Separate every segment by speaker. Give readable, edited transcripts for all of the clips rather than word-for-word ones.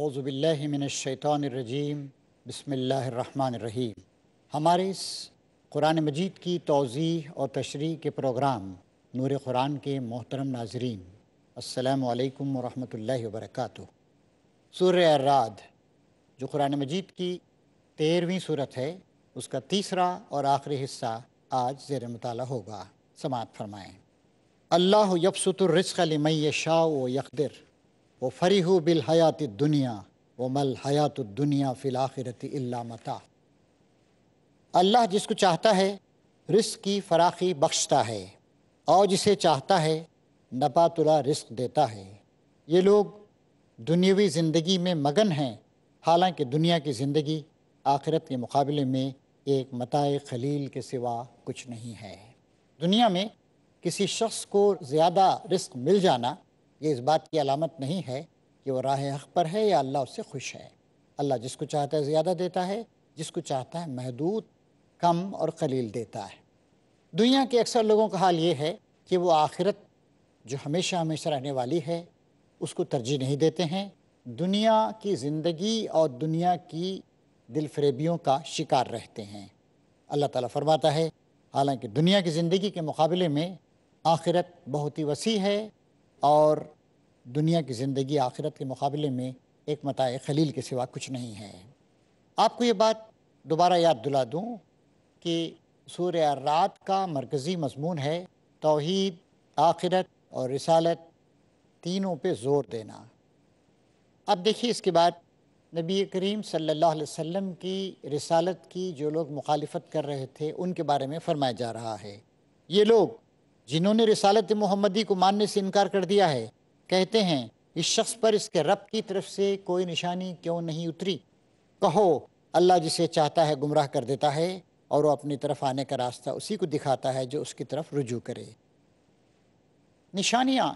Speaker 1: اعوذ باللہ من الشیطان الرجیم بسم اللہ الرحمن الرحیم۔ ہمارے اس قرآن مجید کی توضیح اور تشریح کے پروگرام نور قرآن کے محترم ناظرین، السلام علیکم ورحمۃ اللہ وبرکاتہ۔ سورہ الرعد جو قرآن مجید کی 13ویں صورت ہے، اس کا تیسرا اور آخری حصہ آج زیر مطالعہ ہوگا۔ سماعت فرمائیں۔ اللہ یبسط الرزق لمن یشاء ویقدر وفرحوا بالحیات الدنیا وما الحیات الدنیا فی الآخرۃ الا متاع۔ اللہ جس کو چاہتا ہے رزق کی فراخی بخشتا ہے اور جسے چاہتا ہے نپاتلا رزق دیتا ہے۔ یہ لوگ دنیاوی زندگی میں مگن ہیں، حالانکہ دنیا کی زندگی آخرت کے مقابلے میں ایک متاع قلیل کے سوا کچھ نہیں ہے۔ دنیا میں کسی شخص کو زیادہ رزق مل جانا یہ اس بات کی علامت نہیں ہے کہ وہ راہ حق پر ہے یا اللہ اس سے خوش ہے۔ اللہ جس کو چاہتا ہے زیادہ دیتا ہے، جس کو چاہتا ہے محدود، کم اور قلیل دیتا ہے۔ دنیا کے اکثر لوگوں کا حال یہ ہے کہ وہ آخرت جو ہمیشہ ہمیشہ رہنے والی ہے اس کو ترجیح نہیں دیتے ہیں، دنیا کی زندگی اور دنیا کی دل فریبیوں کا شکار رہتے ہیں۔ اللہ تعالیٰ فرماتا ہے حالانکہ دنیا کی زندگی کے مقابلے میں آخرت بہت ہی وسیع ہے اور دنیا کی زندگی آخرت کے مقابلے میں ایک متاع قلیل کے سوا کچھ نہیں ہے۔ آپ کو یہ بات دوبارہ یاد دلا دوں کہ سورہ الرعد کا مرکزی مضمون ہے توحید، آخرت اور رسالت، تینوں پہ زور دینا۔ اب دیکھیے اس کے بعد نبی کریم صلی اللہ علیہ وسلم کی رسالت کی جو لوگ مخالفت کر رہے تھے ان کے بارے میں فرمایا جا رہا ہے۔ یہ لوگ جنہوں نے رسالت محمدی کو ماننے سے انکار کر دیا ہے کہتے ہیں اس شخص پر اس کے رب کی طرف سے کوئی نشانی کیوں نہیں اتری؟ کہو اللہ جسے چاہتا ہے گمراہ کر دیتا ہے اور وہ اپنی طرف آنے کا راستہ اسی کو دکھاتا ہے جو اس کی طرف رجوع کرے۔ نشانیاں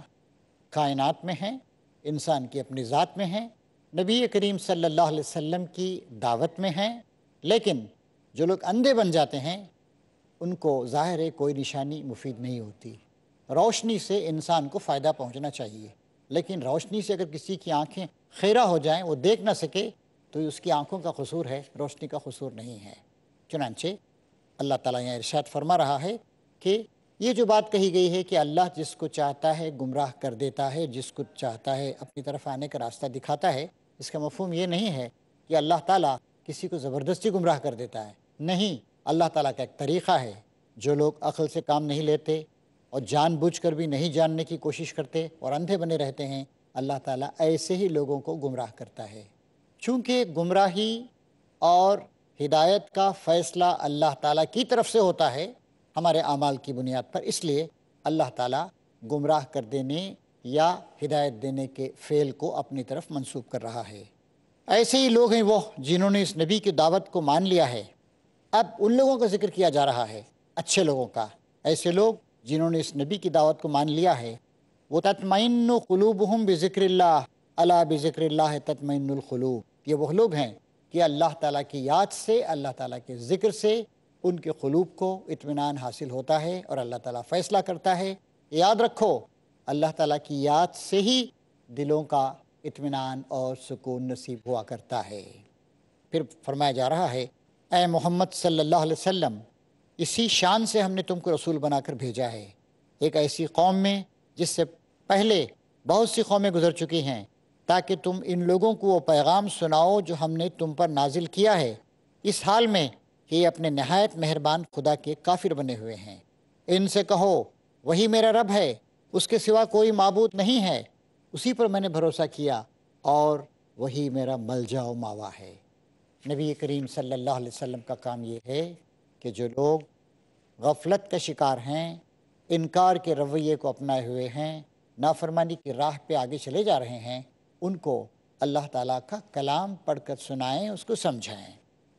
Speaker 1: کائنات میں ہیں، انسان کی اپنی ذات میں ہیں، نبی کریم صلی اللہ علیہ وسلم کی دعوت میں ہیں، لیکن جو لوگ اندھے بن جاتے ہیں ان کو ظاہر ہے کوئی نشانی مفید نہیں ہوتی۔ روشنی سے انسان کو فائدہ پہنچنا چاہیے، لیکن روشنی سے اگر کسی کی آنکھیں خیرہ ہو جائیں، وہ دیکھ نہ سکے، تو اس کی آنکھوں کا قصور ہے، روشنی کا قصور نہیں ہے۔ چنانچہ اللہ تعالیٰ یہاں ارشاد فرما رہا ہے کہ یہ جو بات کہی گئی ہے کہ اللہ جس کو چاہتا ہے گمراہ کر دیتا ہے، جس کو چاہتا ہے اپنی طرف آنے کا راستہ دکھاتا ہے، اس کا مفہوم یہ نہیں ہے کہ اللہ تعالیٰ کسی کو زبردستی گمراہ کر دیتا ہے۔ نہیں، اللہ تعالیٰ کا ایک طریقہ ہے۔ جو لوگ عقل سے کام نہیں لیتے اور جان بوجھ کر بھی نہیں جاننے کی کوشش کرتے اور اندھے بنے رہتے ہیں، اللہ تعالیٰ ایسے ہی لوگوں کو گمراہ کرتا ہے۔ چونکہ گمراہی اور ہدایت کا فیصلہ اللہ تعالیٰ کی طرف سے ہوتا ہے ہمارے اعمال کی بنیاد پر، اس لیے اللہ تعالیٰ گمراہ کر دینے یا ہدایت دینے کے فعل کو اپنی طرف منسوب کر رہا ہے۔ ایسے ہی لوگ ہیں وہ جنہوں نے اس نبی کی دعوت کو مان لیا ہے۔ اب ان لوگوں کا ذکر کیا جا رہا ہے، اچھے لوگوں کا۔ ایسے لوگ جنہوں نے اس نبی کی دعوت کو مان لیا ہے، وہ تطمئن قلوبہم بذکر اللہ، الا بذکر اللہ تطمئن القلوب۔ یہ وہ لوگ ہیں کہ اللہ تعالیٰ کی یاد سے، اللہ تعالیٰ کے ذکر سے ان کے قلوب کو اطمینان حاصل ہوتا ہے اور اللہ تعالیٰ فیصلہ کرتا ہے۔ یاد رکھو، اللہ تعالیٰ کی یاد سے ہی دلوں کا اطمینان اور سکون نصیب ہوا کرتا ہے۔ پھر فرمایا جا رہا ہے اے محمد صلی اللہ علیہ وسلم، اسی شان سے ہم نے تم کو رسول بنا کر بھیجا ہے ایک ایسی قوم میں جس سے پہلے بہت سی قومیں گزر چکی ہیں، تاکہ تم ان لوگوں کو وہ پیغام سناؤ جو ہم نے تم پر نازل کیا ہے، اس حال میں کہ یہ اپنے نہایت مہربان خدا کے کافر بنے ہوئے ہیں۔ ان سے کہو وہی میرا رب ہے، اس کے سوا کوئی معبود نہیں ہے، اسی پر میں نے بھروسہ کیا اور وہی میرا ملجا و ماوا ہے۔ نبی کریم صلی اللہ علیہ وسلم کا کام یہ ہے کہ جو لوگ غفلت کا شکار ہیں، انکار کے رویے کو اپنائے ہوئے ہیں، نافرمانی کی راہ پہ آگے چلے جا رہے ہیں، ان کو اللہ تعالیٰ کا کلام پڑھ کر سنائیں، اس کو سمجھائیں،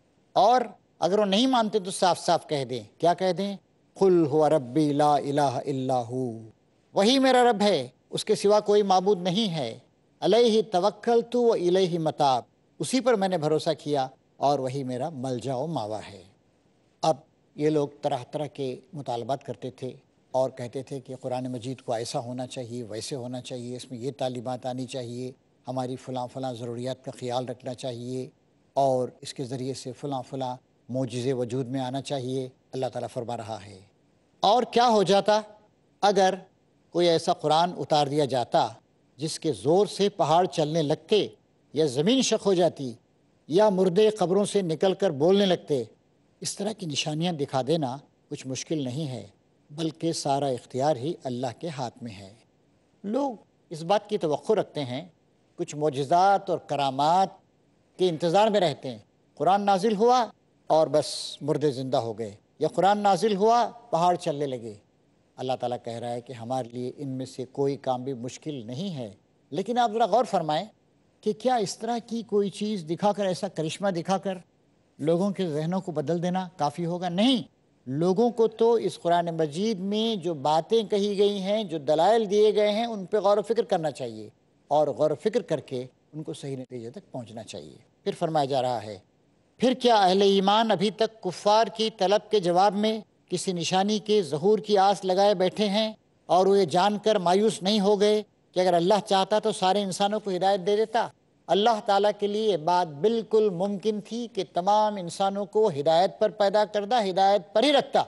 Speaker 1: اور اگر وہ نہیں مانتے تو صاف صاف کہہ دیں۔ کیا کہہ دیں؟ قل هو ربی لا الہ الا ہو، وہی میرا رب ہے، اس کے سوا کوئی معبود نہیں ہے، علیہ توکلت و الیہ متاب، اسی پر میں نے بھروسہ کیا اور وہی میرا ملجا و ماوا ہے۔ اب یہ لوگ طرح طرح کے مطالبات کرتے تھے اور کہتے تھے کہ قرآن مجید کو ایسا ہونا چاہیے، ویسے ہونا چاہیے، اس میں یہ تعلیمات آنی چاہیے، ہماری فلاں فلاں ضروریات کا خیال رکھنا چاہیے اور اس کے ذریعے سے فلاں فلاں معجزے وجود میں آنا چاہیے، اللہ تعالیٰ فرما رہا ہے۔ اور کیا ہو جاتا اگر کوئی ایسا قرآن اتار دیا جاتا جس کے زور سے پہاڑ چلنے لگتے، یا زمین شق ہو جاتی، یا مردے قبروں سے نکل کر بولنے لگتے؟ اس طرح کی نشانیاں دکھا دینا کچھ مشکل نہیں ہے، بلکہ سارا اختیار ہی اللہ کے ہاتھ میں ہے۔ لوگ اس بات کی توقع رکھتے ہیں، کچھ معجزات اور کرامات کے انتظار میں رہتے ہیں۔ قرآن نازل ہوا اور بس مردے زندہ ہو گئے، یا قرآن نازل ہوا پہاڑ چلنے لگے۔ اللہ تعالیٰ کہہ رہا ہے کہ ہمارے لیے ان میں سے کوئی کام بھی مشکل نہیں ہے، لیکن آپ ذرا غور فرمائیں کہ کیا اس طرح کی کوئی چیز دکھا کر، ایسا کرشمہ دکھا کر لوگوں کے ذہنوں کو بدل دینا کافی ہوگا؟ نہیں، لوگوں کو تو اس قرآن مجید میں جو باتیں کہی گئی ہیں، جو دلائل دیے گئے ہیں، ان پہ غور و فکر کرنا چاہیے، اور غور و فکر کر کے ان کو صحیح نتیجے تک پہنچنا چاہیے۔ پھر فرمایا جا رہا ہے، پھر کیا اہل ایمان ابھی تک کفار کی طلب کے جواب میں کسی نشانی کے ظہور کی آس لگائے بیٹھے ہیں، اور وہ یہ جان کر مایوس نہیں ہو گئے کہ اگر اللہ چاہتا تو سارے انسانوں کو ہدایت دے دیتا؟ اللہ تعالیٰ کے لیے یہ بات بالکل ممکن تھی کہ تمام انسانوں کو ہدایت پر پیدا کردہ، ہدایت پر ہی رکھتا،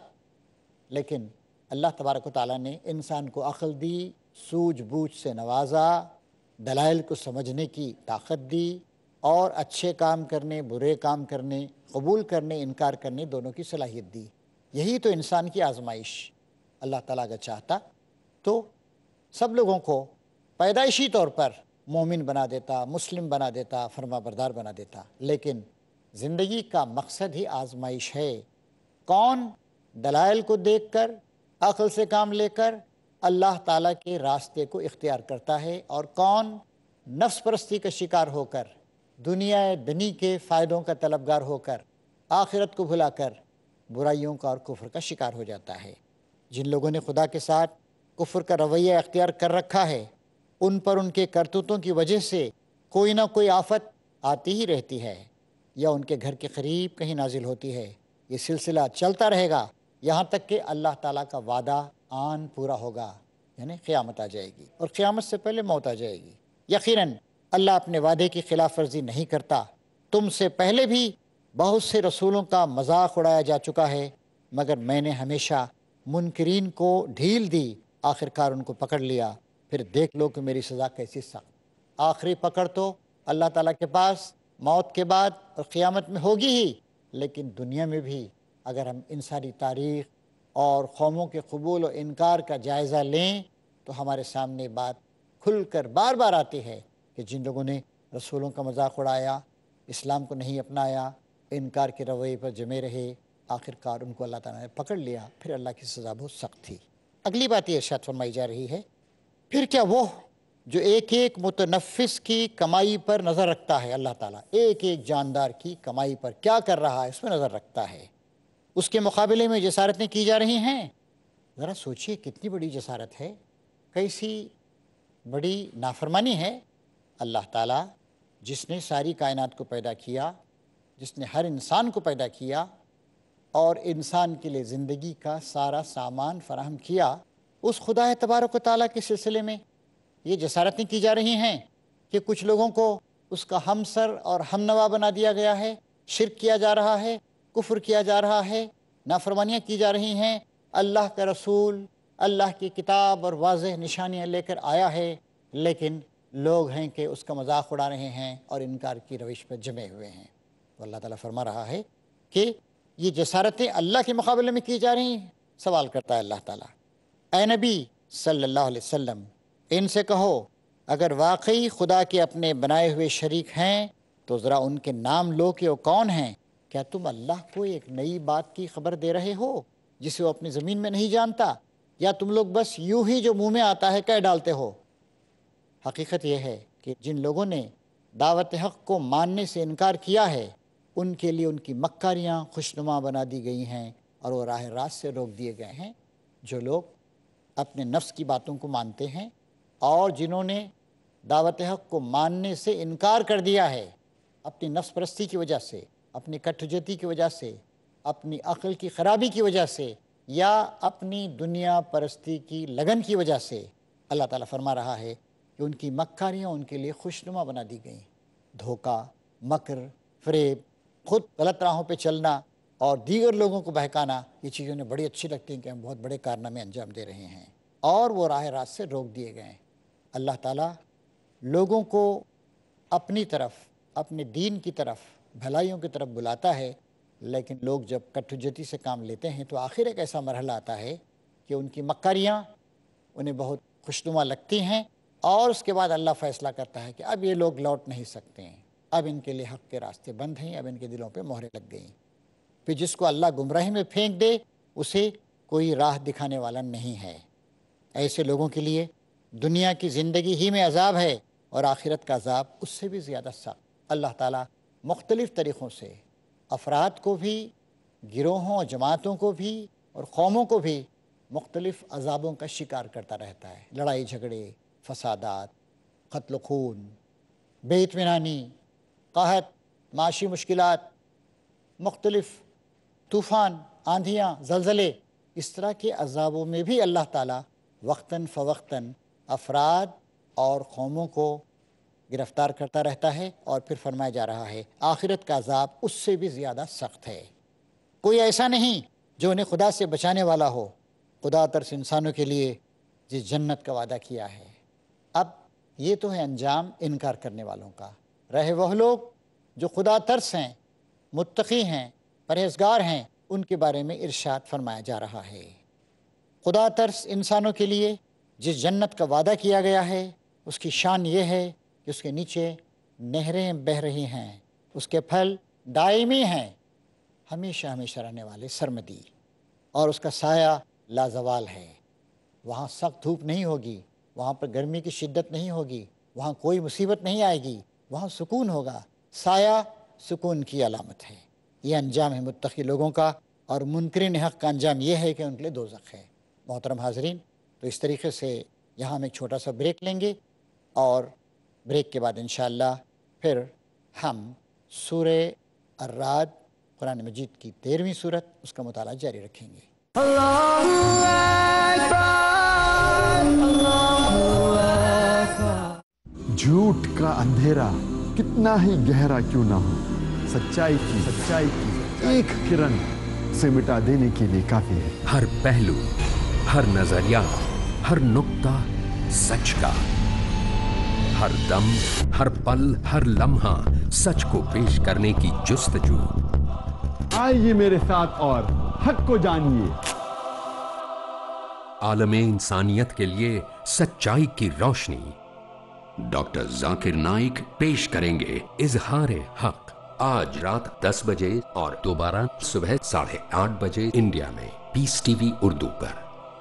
Speaker 1: لیکن اللہ تبارک و تعالیٰ نے انسان کو عقل دی، سوجھ بوجھ سے نوازا، دلائل کو سمجھنے کی طاقت دی، اور اچھے کام کرنے، برے کام کرنے، قبول کرنے، انکار کرنے، دونوں کی صلاحیت دی۔ یہی تو انسان کی آزمائش۔ اللہ تعالیٰ اگر چاہتا تو سب لوگوں کو پیدائشی طور پر مومن بنا دیتا، مسلم بنا دیتا، فرما بردار بنا دیتا، لیکن زندگی کا مقصد ہی آزمائش ہے۔ کون دلائل کو دیکھ کر، عقل سے کام لے کر اللہ تعالیٰ کے راستے کو اختیار کرتا ہے، اور کون نفس پرستی کا شکار ہو کر، دنیا دنی کے فائدوں کا طلبگار ہو کر، آخرت کو بھلا کر برائیوں کا اور کفر کا شکار ہو جاتا ہے۔ جن لوگوں نے خدا کے ساتھ کفر کا رویہ اختیار کر رکھا ہے، ان پر ان کے کرتوتوں کی وجہ سے کوئی نہ کوئی آفت آتی ہی رہتی ہے، یا ان کے گھر کے قریب کہیں نازل ہوتی ہے۔ یہ سلسلہ چلتا رہے گا یہاں تک کہ اللہ تعالیٰ کا وعدہ آن پورا ہوگا، یعنی قیامت آ جائے گی، اور قیامت سے پہلے موت آ جائے گی۔ یقیناً اللہ اپنے وعدے کی خلاف ورزی نہیں کرتا۔ تم سے پہلے بھی بہت سے رسولوں کا مذاق اڑایا جا چکا ہے، مگر میں نے ہمیشہ منکرین کو ڈھیل دی، آخرکار ان کو پکڑ لیا۔ پھر دیکھ لو کہ میری سزا کیسی سخت۔ آخری پکڑ تو اللہ تعالیٰ کے پاس موت کے بعد اور قیامت میں ہوگی ہی، لیکن دنیا میں بھی اگر ہم انسانی تاریخ اور قوموں کے قبول و انکار کا جائزہ لیں تو ہمارے سامنے بات کھل کر بار بار آتی ہے کہ جن لوگوں نے رسولوں کا مذاق اڑایا، اسلام کو نہیں اپنایا، انکار کے رویے پر جمے رہے، آخرکار ان کو اللہ تعالیٰ نے پکڑ لیا۔ پھر اللہ کی سزا بہت سخت تھی۔ اگلی بات یہ ارشاد فرمائی جا رہی ہے، پھر کیا وہ جو ایک ایک متنفس کی کمائی پر نظر رکھتا ہے، اللہ تعالیٰ ایک ایک جاندار کی کمائی پر کیا کر رہا ہے اس پر نظر رکھتا ہے، اس کے مقابلے میں جسارتیں کی جا رہی ہیں؟ ذرا سوچئے کتنی بڑی جسارت ہے، کیسی بڑی نافرمانی ہے۔ اللہ تعالیٰ جس نے ساری کائنات کو پیدا کیا، جس نے ہر انسان کو پیدا کیا اور انسان کے لیے زندگی کا سارا سامان فراہم کیا، اس خدا تبارک و تعالیٰ کے سلسلے میں یہ جسارتیں کی جا رہی ہیں کہ کچھ لوگوں کو اس کا ہمسر اور ہم نوا بنا دیا گیا ہے، شرک کیا جا رہا ہے، کفر کیا جا رہا ہے، نافرمانیاں کی جا رہی ہیں۔ اللہ کا رسول اللہ کی کتاب اور واضح نشانیاں لے کر آیا ہے، لیکن لوگ ہیں کہ اس کا مذاق اڑا رہے ہیں اور انکار کی روش پر جمے ہوئے ہیں۔ تو اللہ تعالیٰ فرما رہا ہے کہ یہ جسارتیں اللہ کے مقابلے میں کی جا رہی ہیں۔ سوال کرتا ہے اللہ تعالیٰ، اے نبی صلی اللہ علیہ وسلم، ان سے کہو اگر واقعی خدا کے اپنے بنائے ہوئے شریک ہیں تو ذرا ان کے نام لو کہ وہ کون ہیں۔ کیا تم اللہ کو ایک نئی بات کی خبر دے رہے ہو جسے وہ اپنی زمین میں نہیں جانتا، یا تم لوگ بس یوں ہی جو منہ میں آتا ہے کہہ ڈالتے ہو؟ حقیقت یہ ہے کہ جن لوگوں نے دعوت حق کو ماننے سے انکار کیا ہے، ان کے لیے ان کی مکاریاں خوشنما بنا دی گئی ہیں اور وہ راہ راست سے روک دیے گئے ہیں۔ جو لوگ اپنے نفس کی باتوں کو مانتے ہیں اور جنہوں نے دعوت حق کو ماننے سے انکار کر دیا ہے، اپنی نفس پرستی کی وجہ سے، اپنی کٹھجتی کی وجہ سے، اپنی عقل کی خرابی کی وجہ سے، یا اپنی دنیا پرستی کی لگن کی وجہ سے، اللہ تعالیٰ فرما رہا ہے کہ کہ ان کی مکاریاں ان کے لیے خوشنما بنا دی گئیں۔ دھوکہ، مکر، فریب، خود غلط راہوں پہ چلنا اور دیگر لوگوں کو بہکانا، یہ چیزیں انہیں بڑی اچھی لگتی ہیں کہ ہم بہت بڑے کارنامے انجام دے رہے ہیں، اور وہ راہ راست سے روک دیے گئے ہیں۔ اللہ تعالیٰ لوگوں کو اپنی طرف، اپنے دین کی طرف، بھلائیوں کی طرف بلاتا ہے، لیکن لوگ جب کٹھجتی سے کام لیتے ہیں تو آخر ایک ایسا مرحلہ آتا ہے کہ ان کی مکاریاں انہیں بہت خوشنما لگتی ہیں، اور اس کے بعد اللہ فیصلہ کرتا ہے کہ اب یہ لوگ لوٹ نہیں سکتے ہیں، اب ان کے لیے حق کے راستے بند ہیں، اب ان کے دلوں پہ مہریں لگ گئیں۔ پھر جس کو اللہ گمراہی میں پھینک دے اسے کوئی راہ دکھانے والا نہیں ہے۔ ایسے لوگوں کے لیے دنیا کی زندگی ہی میں عذاب ہے، اور آخرت کا عذاب اس سے بھی زیادہ سخت۔ اللہ تعالیٰ مختلف طریقوں سے افراد کو بھی، گروہوں اور جماعتوں کو بھی اور قوموں کو بھی مختلف عذابوں کا شکار کرتا رہتا ہے۔ لڑائی جھگڑے، فسادات، قتل و خون، بے اطمینانی، قحط، معاشی مشکلات، مختلف طوفان، آندھیاں، زلزلے، اس طرح کے عذابوں میں بھی اللہ تعالیٰ وقتاً فوقتاً افراد اور قوموں کو گرفتار کرتا رہتا ہے، اور پھر فرمایا جا رہا ہے آخرت کا عذاب اس سے بھی زیادہ سخت ہے۔ کوئی ایسا نہیں جو انہیں خدا سے بچانے والا ہو۔ خدا ترس انسانوں کے لیے جس جنت کا وعدہ کیا ہے۔ اب یہ تو ہے انجام انکار کرنے والوں کا۔ رہے وہ لوگ جو خدا ترس ہیں، متقی ہیں، پرہیزگار ہیں، ان کے بارے میں ارشاد فرمایا جا رہا ہے۔ خدا ترس انسانوں کے لیے جس جنت کا وعدہ کیا گیا ہے، اس کی شان یہ ہے کہ اس کے نیچے نہریں بہہ رہی ہیں، اس کے پھل دائمی ہیں، ہمیشہ ہمیشہ رہنے والے، سرمدی، اور اس کا سایہ لازوال ہے۔ وہاں سخت دھوپ نہیں ہوگی، وہاں پر گرمی کی شدت نہیں ہوگی، وہاں کوئی مصیبت نہیں آئے گی، وہاں سکون ہوگا۔ سایہ سکون کی علامت ہے۔ یہ انجام ہے متقی لوگوں کا، اور منکرین حق کا انجام یہ ہے کہ ان کے لیے دوزخ ہے۔ محترم حاضرین، تو اس طریقے سے یہاں ہم ایک چھوٹا سا بریک لیں گے، اور بریک کے بعد انشاءاللہ پھر ہم سورہ الرعد، قرآن مجید کی 13ویں سورت، اس کا مطالعہ جاری رکھیں گے۔
Speaker 2: جھوٹ کا اندھیرا کتنا ہی گہرا کیوں نہ ہو، سچائی کی ایک کرن سے مٹا دینے کے لیے کافی ہے۔
Speaker 3: ہر پہلو، ہر نظریہ، ہر نقطہ سچ کا، ہر دم، ہر پل، ہر لمحہ سچ کو پیش کرنے کی جستجو۔
Speaker 2: آئیے میرے ساتھ اور حق کو جانیے۔
Speaker 3: عالم انسانیت کے لیے سچائی کی روشنی۔ ڈاکٹر ذاکر نائک پیش کریں گے اظہار حق، آج رات 10 بجے اور دوبارہ صبح 8:30 بجے انڈیا میں، پیس ٹی وی اردو پر۔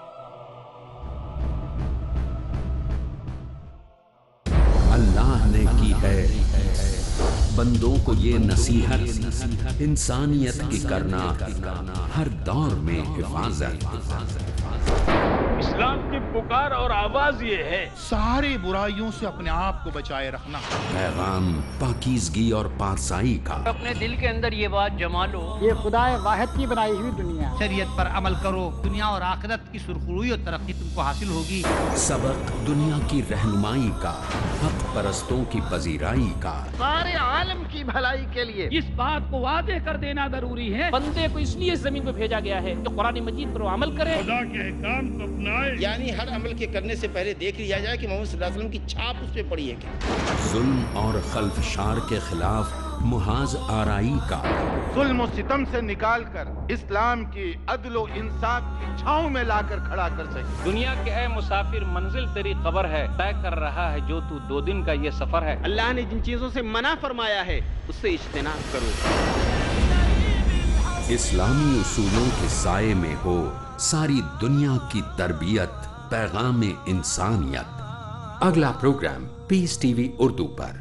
Speaker 3: اللہ نے کی ہے بندوں کو یہ نصیحت، انسانیت کی کرنا ہر دور میں حفاظت۔
Speaker 4: اسلام کی پکار اور آواز یہ ہے،
Speaker 5: ساری برائیوں سے اپنے آپ کو بچائے رکھنا۔
Speaker 3: پیغام پاکیزگی اور پارسائی کا۔
Speaker 6: اپنے دل کے اندر یہ بات جما لو،
Speaker 1: یہ خدا واحد کی بنائی ہوئی دنیا،
Speaker 5: شریعت پر عمل کرو، دنیا اور آخرت کی سرخروئی اور ترقی تم کو حاصل ہوگی۔
Speaker 3: سبق دنیا کی رہنمائی کا، حق پرستوں کی پذیرائی کا۔
Speaker 5: سارے عالم کی بھلائی کے لیے
Speaker 4: اس بات کو واضح کر دینا ضروری ہے، بندے کو اس لیے زمین پہ بھیجا گیا ہے کہ قرآن مجید پر وہ عمل کرے، خدا کے احکام کو اپنائے۔
Speaker 7: یعنی ہر عمل کے کرنے سے پہلے دیکھ لیا جائے کہ محمد صلی اللہ علیہ وسلم کی چھاپ اس پہ پڑی ہے کیا۔
Speaker 3: ظلم اور خلفشار کے خلاف محاذ آرائی کا۔
Speaker 8: ظلم و ستم سے نکال کر اسلام کی عدل و انصاف کی چھاؤں میں لا کر کھڑا کر سکے۔
Speaker 4: دنیا کے اے مسافر، منزل تیری قبر ہے، طے کر رہا ہے جو تو 2 دن کا یہ سفر ہے۔
Speaker 7: اللہ نے جن چیزوں سے منع فرمایا ہے اس سے اجتناب کرو۔
Speaker 3: اسلامی اصولوں کے سائے میں ہو ساری دنیا کی تربیت، پیغام انسانیت۔ اگلا programme Peace TV Urdu پر۔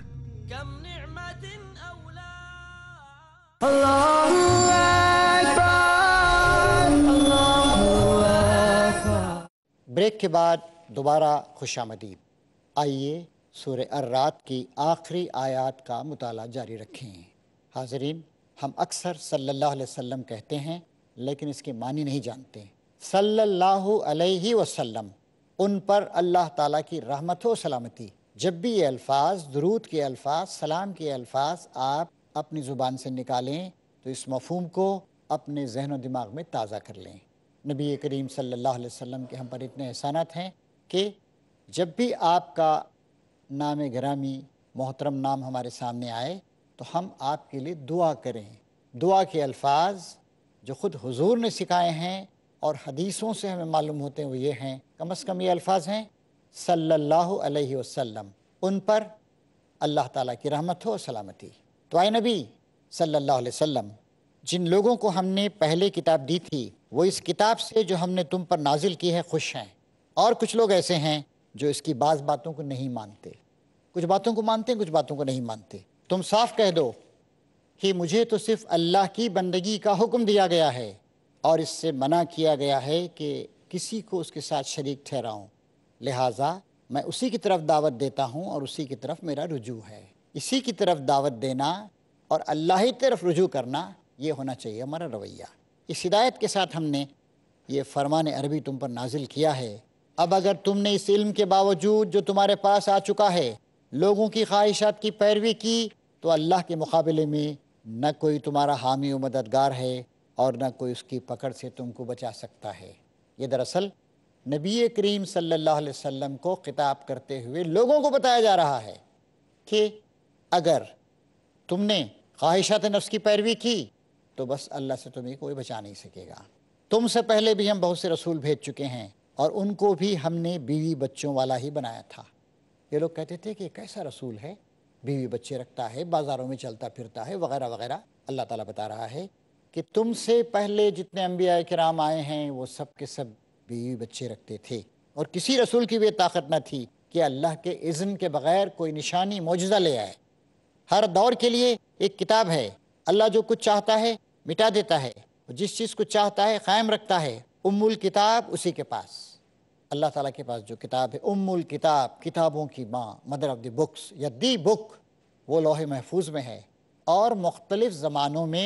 Speaker 1: بریک کے بعد دوبارہ خوش آمدید۔ آئیے سورہ الرعد کی آخری آیات کا مطالعہ جاری رکھیں۔ حاضرین، ہم اکثر صلی اللہ علیہ وسلم کہتے ہیں لیکن اس کے معنی نہیں جانتے۔ صلی اللہ علیہ وسلم، ان پر اللہ تعالیٰ کی رحمت و سلامتی جب بھی یہ الفاظ، درود کے الفاظ، سلام کے الفاظ آپ اپنی زبان سے نکالیں تو اس مفہوم کو اپنے ذہن و دماغ میں تازہ کر لیں۔ نبی کریم صلی اللہ علیہ وسلم کے ہم پر اتنے احسانات ہیں کہ جب بھی آپ کا نام گرامی محترم نام ہمارے سامنے آئے تو ہم آپ کے لیے دعا کریں۔ دعا کے الفاظ جو خود حضور نے سکھائے ہیں اور حدیثوں سے ہمیں معلوم ہوتے ہیں وہ یہ ہیں، کم از کم یہ الفاظ ہیں صلی اللہ علیہ وسلم، ان پر اللہ تعالیٰ کی رحمت ہو اور سلامتی۔ تو آئے نبی صلی اللہ علیہ وسلم، جن لوگوں کو ہم نے پہلے کتاب دی تھی وہ اس کتاب سے جو ہم نے تم پر نازل کی ہے خوش ہیں، اور کچھ لوگ ایسے ہیں جو اس کی بعض باتوں کو نہیں مانتے، کچھ باتوں کو مانتے ہیں، کچھ باتوں کو نہیں مانتے۔ تم صاف کہہ دو کہ مجھے تو صرف اللہ کی بندگی کا حکم دیا گیا ہے اور اس سے منع کیا گیا ہے کہ کسی کو اس کے ساتھ شریک ٹھہراؤں، لہٰذا میں اسی کی طرف دعوت دیتا ہوں اور اسی کی طرف میرا رجوع ہے۔ اسی کی طرف دعوت دینا اور اللہ ہی طرف رجوع کرنا، یہ ہونا چاہیے ہمارا رویہ۔ اس ہدایت کے ساتھ ہم نے یہ فرمان عربی تم پر نازل کیا ہے۔ اب اگر تم نے اس علم کے باوجود جو تمہارے پاس آ چکا ہے لوگوں کی خواہشات کی پیروی کی تو اللہ کے مقابلے میں نہ کوئی تمہارا حامی و مددگار ہے اور نہ کوئی اس کی پکڑ سے تم کو بچا سکتا ہے۔ یہ دراصل نبی کریم صلی اللہ علیہ وسلم کو خطاب کرتے ہوئے لوگوں کو بتایا جا رہا ہے کہ اگر تم نے خواہشات نفس کی پیروی کی تو بس اللہ سے تمہیں کوئی بچا نہیں سکے گا۔ تم سے پہلے بھی ہم بہت سے رسول بھیج چکے ہیں اور ان کو بھی ہم نے بیوی بچوں والا ہی بنایا تھا۔ یہ لوگ کہتے تھے کہ کیسا رسول ہے، بیوی بچے رکھتا ہے، بازاروں میں چلتا پھرتا ہے وغیرہ وغیرہ۔ اللہ تعالیٰ بتا رہا ہے کہ تم سے پہلے جتنے انبیاء کرام آئے ہیں وہ سب کے سب بیوی بچے رکھتے تھے، اور کسی رسول کی بھی طاقت نہ تھی کہ اللہ کے اذن کے بغیر کوئی نشانی معجزہ لے آئے۔ ہر دور کے لیے ایک کتاب ہے، اللہ جو کچھ چاہتا ہے مٹا دیتا ہے، اور جس چیز کو چاہتا ہے قائم رکھتا ہے۔ ام الکتاب اسی کے پاس، اللہ تعالیٰ کے پاس جو کتاب ہے، ام الکتاب، کتابوں کی ماں، مدر آف دی بکس یا دی بک، وہ لوح محفوظ میں ہے۔ اور مختلف زمانوں میں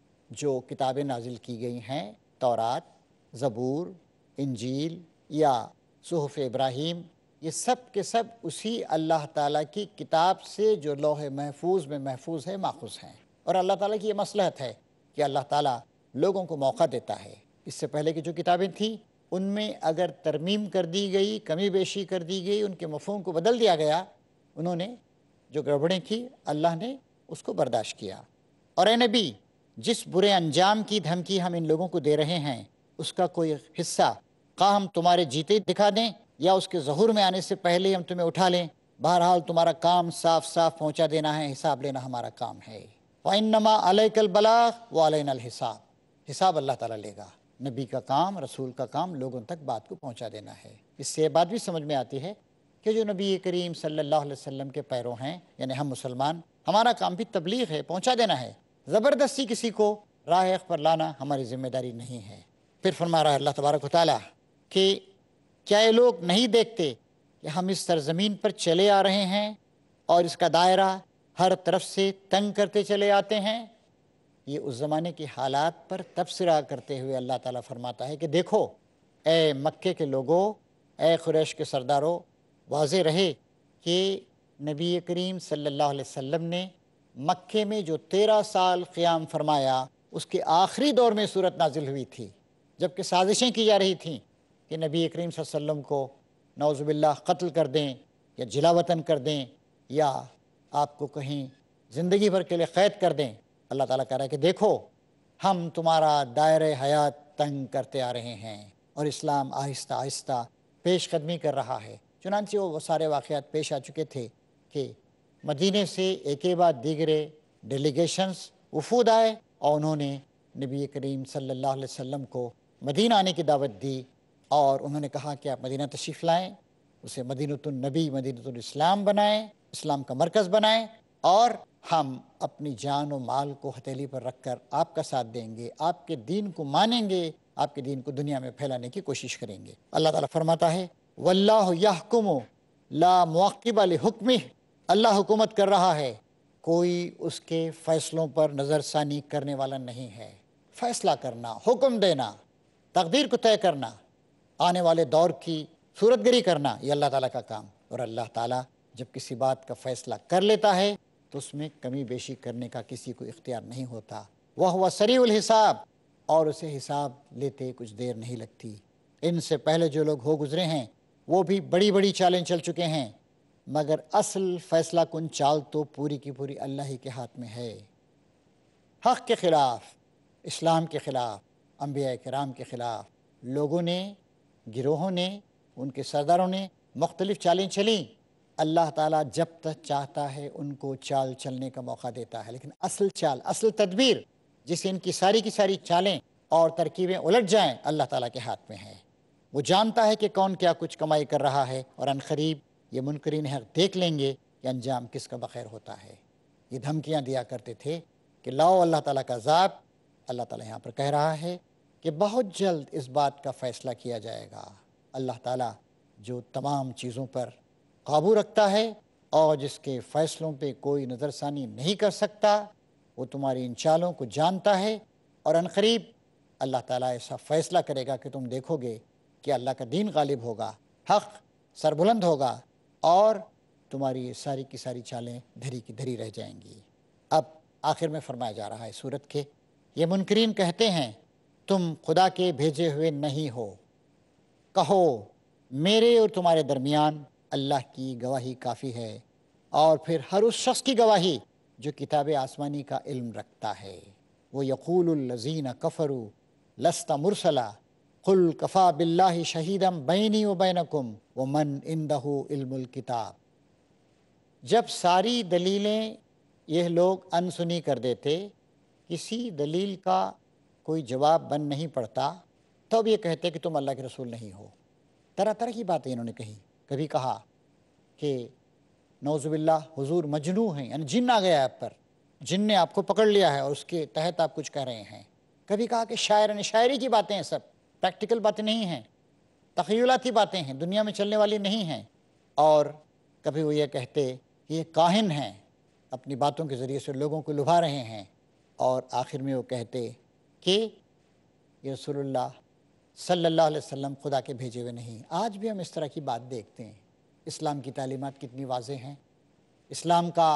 Speaker 1: جو کتابیں نازل کی گئی ہیں، تورات، زبور، انجیل یا صحف ابراہیم، یہ سب کے سب اسی اللہ تعالیٰ کی کتاب سے جو لوح محفوظ میں محفوظ ہے ماخوذ ہیں۔ اور اللہ تعالیٰ کی یہ مصلحت ہے کہ اللہ تعالیٰ لوگوں کو موقع دیتا ہے۔ اس سے پہلے کی جو کتابیں تھیں ان میں اگر ترمیم کر دی گئی، کمی بیشی کر دی گئی، ان کے مفہوم کو بدل دیا گیا، انہوں نے جو گڑبڑیں کی اللہ نے اس کو برداشت کیا۔ اور اے نبی، جس برے انجام کی دھمکی ہم ان لوگوں کو دے رہے ہیں اس کا کوئی حصہ خواہ ہم تمہارے جیتے دکھا دیں یا اس کے ظہور میں آنے سے پہلے ہم تمہیں اٹھا لیں، بہرحال تمہارا کام صاف صاف پہنچا دینا ہے، حساب لینا ہمارا کام ہے۔ وَإِنَّمَا عَلَيْكَ الْبَلَاغُ وَعَلَيْنَا الْحِسَابُ، حساب اللہ تعالیٰ لے گا۔ نبی کا کام، رسول کا کام لوگوں تک بات کو پہنچا دینا ہے۔ اس سے یہ بات بھی سمجھ میں آتی ہے کہ جو نبی کریم صلی اللہ علیہ وسلم کے پیرو ہیں، یعنی ہم مسلمان، ہمارا کام بھی تبلیغ ہے، پہنچا دینا ہے۔ زبردستی کسی کو راہ حق پر لانا ہماری ذمہ داری نہیں ہے۔ پھر فرما رہا ہے اللہ تبارک و تعالیٰ کہ کیا یہ لوگ نہیں دیکھتے کہ ہم اس سرزمین پر چلے آ رہے ہیں اور اس کا دائرہ ہر طرف سے تنگ کرتے چلے آتے ہیں؟ یہ اس زمانے کی حالات پر تبصرہ کرتے ہوئے اللہ تعالیٰ فرماتا ہے کہ دیکھو اے مکے کے لوگوں، اے قریش کے سرداروں، واضح رہے کہ نبی کریم صلی اللہ علیہ وسلم نے مکے میں جو 13 سال قیام فرمایا، اس کے آخری دور میں صورت نازل ہوئی تھی، جبکہ سازشیں کی جا رہی تھیں کہ نبی کریم صلی اللہ علیہ وسلم کو نعوذ باللہ قتل کر دیں یا جلا وطن کر دیں یا آپ کو کہیں زندگی بھر کے لیے قید کر دیں۔ اللہ تعالیٰ کہہ رہا ہے کہ دیکھو ہم تمہارا دائرہ حیات تنگ کرتے آ رہے ہیں اور اسلام آہستہ آہستہ پیش قدمی کر رہا ہے۔ چنانچہ وہ سارے واقعات پیش آ چکے تھے کہ مدینے سے ایک کے بعد دیگرے ڈیلیگیشنز وفود آئے اور انہوں نے نبی کریم صلی اللہ علیہ وسلم کو مدینہ آنے کی دعوت دی، اور انہوں نے کہا کہ آپ مدینہ تشریف لائیں، اسے مدینۃ النبی، مدینۃ الاسلام بنائیں، اسلام کا مرکز بنائیں، اور ہم اپنی جان و مال کو ہتھیلی پر رکھ کر آپ کا ساتھ دیں گے، آپ کے دین کو مانیں گے، آپ کے دین کو دنیا میں پھیلانے کی کوشش کریں گے۔ اللہ تعالیٰ فرماتا ہے واللہ یحکم لا معقب لحکمہ، اللہ حکومت کر رہا ہے، کوئی اس کے فیصلوں پر نظر ثانی کرنے والا نہیں ہے۔ فیصلہ کرنا، حکم دینا، تقدیر کو طے کرنا، آنے والے دور کی صورت گری کرنا، یہ اللہ تعالیٰ کا کام، اور اللہ تعالیٰ جب کسی بات کا فیصلہ کر لیتا ہے تو اس میں کمی بیشی کرنے کا کسی کو اختیار نہیں ہوتا۔ وَهُوَ سَرِيعُ الْحِسَاب، اور اسے حساب لیتے کچھ دیر نہیں لگتی۔ ان سے پہلے جو لوگ ہو گزرے ہیں وہ بھی بڑی بڑی چالیں چل چکے ہیں، مگر اصل فیصلہ کن چال تو پوری کی پوری اللہ ہی کے ہاتھ میں ہے۔ حق کے خلاف، اسلام کے خلاف، انبیاء کرام کے خلاف لوگوں نے، گروہوں نے، ان کے سرداروں نے مختلف چالیں چلیں۔ اللہ تعالیٰ جب تک چاہتا ہے ان کو چال چلنے کا موقع دیتا ہے، لیکن اصل چال، اصل تدبیر جسے ان کی ساری چالیں اور ترکیبیں الٹ جائیں، اللہ تعالیٰ کے ہاتھ میں ہے۔ وہ جانتا ہے کہ کون کیا کچھ کمائی کر رہا ہے، اور عنقریب یہ منکرین حق دیکھ لیں گے کہ انجام کس کا بخیر ہوتا ہے۔ یہ دھمکیاں دیا کرتے تھے کہ لاؤ اللہ تعالیٰ کا عذاب۔ اللہ تعالیٰ یہاں پر کہہ رہا ہے کہ بہت جلد اس بات کا فیصلہ کیا جائے گا۔ اللہ تعالیٰ جو تمام چیزوں پر قابو رکھتا ہے اور جس کے فیصلوں پہ کوئی نظر ثانی نہیں کر سکتا، وہ تمہاری ان چالوں کو جانتا ہے، اور عنقریب اللہ تعالیٰ ایسا فیصلہ کرے گا کہ تم دیکھو گے کہ اللہ کا دین غالب ہوگا، حق سربلند ہوگا، اور تمہاری ساری کی ساری چالیں دھری کی دھری رہ جائیں گی۔ اب آخر میں فرمایا جا رہا ہے سورت کے، یہ منکرین کہتے ہیں تم خدا کے بھیجے ہوئے نہیں ہو، کہو میرے اور تمہارے درمیان اللہ کی گواہی کافی ہے، اور پھر ہر اس شخص کی گواہی جو کتاب آسمانی کا علم رکھتا ہے۔ وہ یقول الذین کفروا لست مرسلا قل کفا باللہ شہیدا بینی و بینکم ومن عندہ علم الکتاب۔ جب ساری دلیلیں یہ لوگ انسنی کر دیتے، کسی دلیل کا کوئی جواب بن نہیں پڑتا، تو اب یہ کہتے کہ تم اللہ کے رسول نہیں ہو۔ طرح طرح کی باتیں انہوں نے کہی۔ کبھی کہا کہ نعوذ باللہ حضور مجنون ہیں، یعنی جن آ گیا ہے آپ پر، جن نے آپ کو پکڑ لیا ہے اور اس کے تحت آپ کچھ کہہ رہے ہیں۔ کبھی کہا کہ شاعر، شاعری کی باتیں ہیں، سب پریکٹیکل باتیں نہیں ہیں، تخیلاتی باتیں ہیں، دنیا میں چلنے والی نہیں ہیں۔ اور کبھی وہ یہ کہتے کہ یہ کاہن ہیں، اپنی باتوں کے ذریعے سے لوگوں کو لبھا رہے ہیں۔ اور آخر میں وہ کہتے کہ یہ رسول اللہ صلی اللہ علیہ وسلم خدا کے بھیجے ہوئے نہیں۔ آج بھی ہم اس طرح کی بات دیکھتے ہیں۔ اسلام کی تعلیمات کتنی واضح ہیں، اسلام کا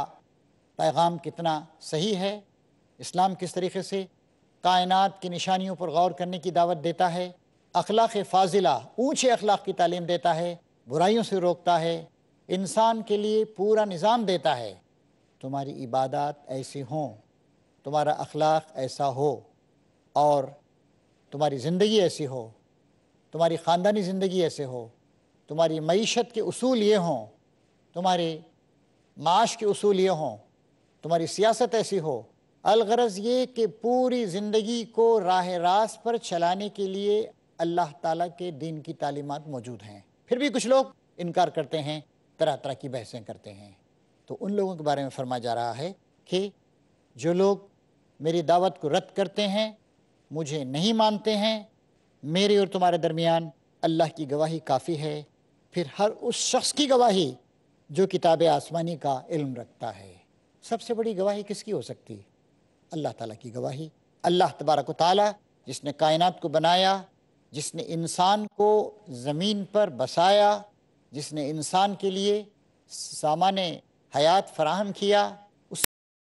Speaker 1: پیغام کتنا صحیح ہے، اسلام کس طریقے سے کائنات کی نشانیوں پر غور کرنے کی دعوت دیتا ہے، اخلاق فاضلہ، اونچے اخلاق کی تعلیم دیتا ہے، برائیوں سے روکتا ہے، انسان کے لیے پورا نظام دیتا ہے۔ تمہاری عبادات ایسی ہوں، تمہارا اخلاق ایسا ہو، اور تمہاری زندگی ایسی ہو، تمہاری خاندانی زندگی ایسے ہو، تمہاری معیشت کے اصول یہ ہوں، تمہارے معاش کے اصول یہ ہوں، تمہاری سیاست ایسی ہو۔ الغرض یہ کہ پوری زندگی کو راہ راست پر چلانے کے لیے اللہ تعالیٰ کے دین کی تعلیمات موجود ہیں۔ پھر بھی کچھ لوگ انکار کرتے ہیں، طرح طرح کی بحثیں کرتے ہیں۔ تو ان لوگوں کے بارے میں فرمایا جا رہا ہے کہ جو لوگ میری دعوت کو رد کرتے ہیں، مجھے نہیں مانتے ہیں، میرے اور تمہارے درمیان اللہ کی گواہی کافی ہے، پھر ہر اس شخص کی گواہی جو کتاب آسمانی کا علم رکھتا ہے۔ سب سے بڑی گواہی کس کی ہو سکتی؟ اللہ تعالیٰ کی گواہی۔ اللہ تبارک و تعالیٰ جس نے کائنات کو بنایا، جس نے انسان کو زمین پر بسایا، جس نے انسان کے لیے سامان حیات فراہم کیا،